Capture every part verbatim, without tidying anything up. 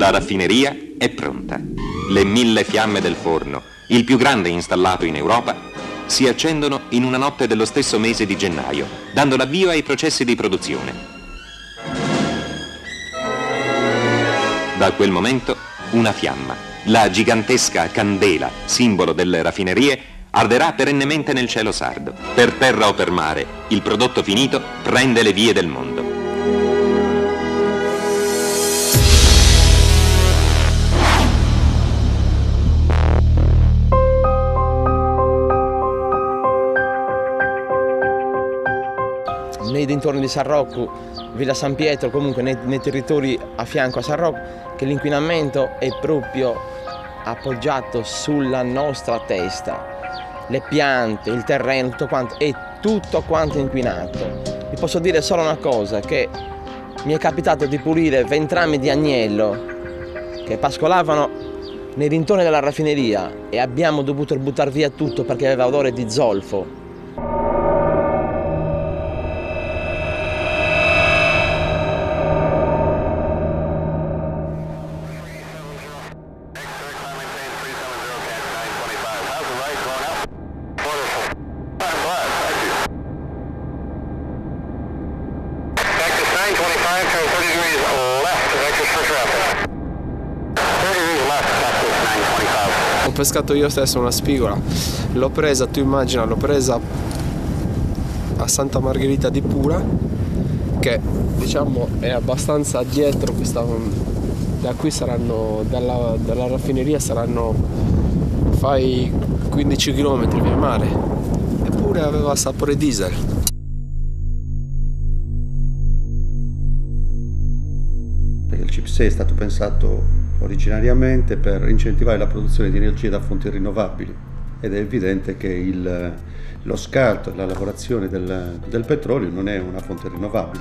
La raffineria è pronta. Le mille fiamme del forno, il più grande installato in Europa, si accendono in una notte dello stesso mese di gennaio, dando l'avvio ai processi di produzione. Da quel momento, una fiamma, la gigantesca candela, simbolo delle raffinerie, arderà perennemente nel cielo sardo. Per terra o per mare, il prodotto finito prende le vie del mondo. Nei dintorni di San Rocco, Villa San Pietro, comunque nei, nei territori a fianco a San Rocco, che l'inquinamento è proprio appoggiato sulla nostra testa. Le piante, il terreno, tutto quanto, è tutto quanto inquinato. Vi posso dire solo una cosa, che mi è capitato di pulire ventrami di agnello che pascolavano nei dintorni della raffineria e abbiamo dovuto buttare via tutto perché aveva odore di zolfo. Ho pescato io stesso una spigola, l'ho presa, tu immagina, l'ho presa a Santa Margherita di Pura, che diciamo è abbastanza dietro, questa, da qui saranno, dalla, dalla raffineria saranno, fai quindici chilometri via mare, eppure aveva sapore diesel. Il C I P sei è stato pensato originariamente per incentivare la produzione di energia da fonti rinnovabili ed è evidente che il, lo scarto e la lavorazione del, del petrolio non è una fonte rinnovabile.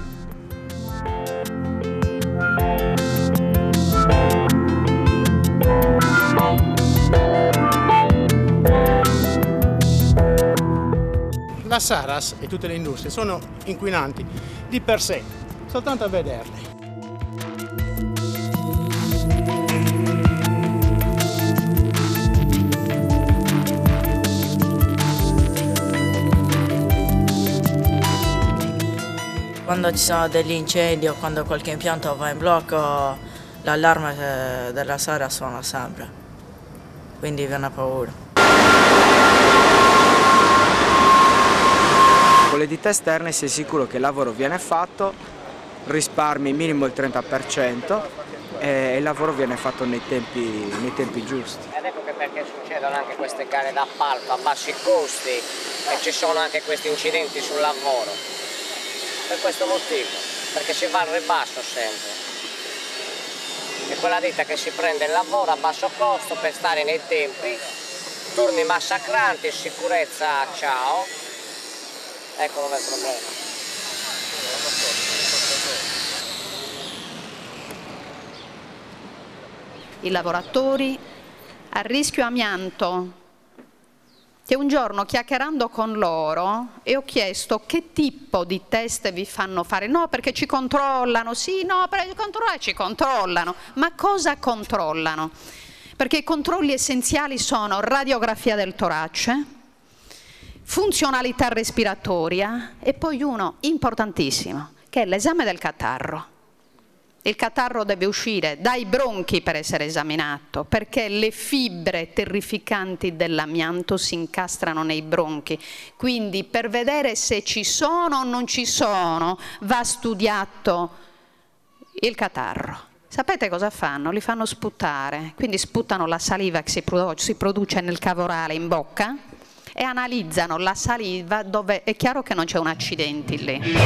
La Saras e tutte le industrie sono inquinanti di per sé, soltanto a vederle. Quando ci sono degli incendi o quando qualche impianto va in blocco, l'allarme della Saras suona sempre, quindi viene paura. Con le ditte esterne sei sicuro che il lavoro viene fatto, risparmi minimo il trenta per cento e il lavoro viene fatto nei tempi, nei tempi giusti. Ed ecco che perché succedono anche queste gare d'appalto a bassi costi e ci sono anche questi incidenti sul lavoro. Per questo motivo, perché si va al ribasso sempre. È quella ditta che si prende il lavoro a basso costo per stare nei tempi, turni massacranti, sicurezza ciao. Ecco dov'è il problema. I lavoratori a rischio amianto. Che un giorno chiacchierando con loro e ho chiesto che tipo di test vi fanno fare. No, perché ci controllano, sì, no, perché controllare ci controllano. Ma cosa controllano? Perché i controlli essenziali sono radiografia del torace, funzionalità respiratoria e poi uno importantissimo, che è l'esame del catarro. Il catarro deve uscire dai bronchi per essere esaminato, perché le fibre terrificanti dell'amianto si incastrano nei bronchi. Quindi per vedere se ci sono o non ci sono va studiato il catarro. Sapete cosa fanno? Li fanno sputare, quindi sputano la saliva che si produce, si produce nel cavo orale in bocca e analizzano la saliva dove è chiaro che non c'è un accidente lì.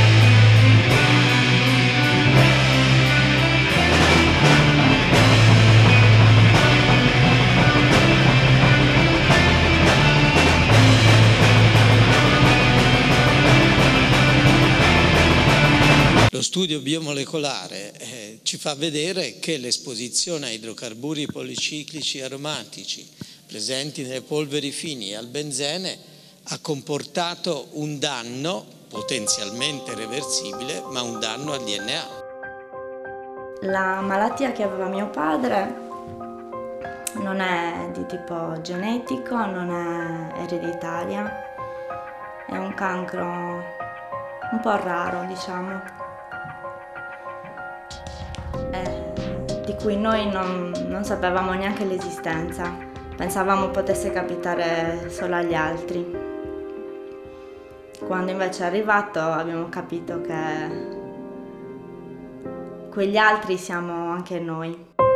Lo studio biomolecolare eh, ci fa vedere che l'esposizione a idrocarburi policiclici aromatici presenti nelle polveri fini e al benzene ha comportato un danno potenzialmente reversibile, ma un danno al D N A. La malattia che aveva mio padre non è di tipo genetico, non è ereditaria, è un cancro un po' raro, diciamo, eh, di cui noi non, non sapevamo neanche l'esistenza, pensavamo potesse capitare solo agli altri. Quando invece è arrivato abbiamo capito che quegli altri siamo anche noi.